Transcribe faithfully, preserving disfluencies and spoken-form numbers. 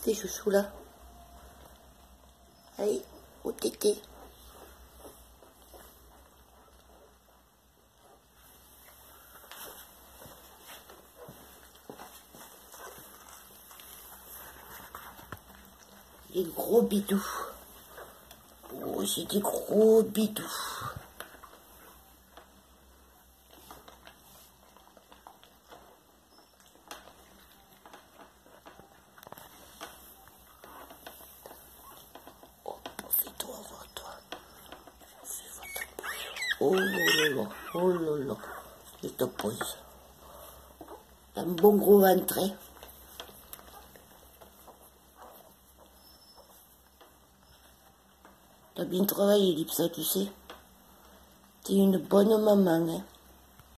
tes chouchous là? Allez, au tété. Des gros bidous. Oh, j'ai des gros bidous. Oh, fais-toi voir, toi. Fais-moi ta pose. Oh là là, oh là là. Je te pose. Un bon gros ventre. T'as bien travaillé, Lipsa, tu sais. T'es une bonne maman, hein.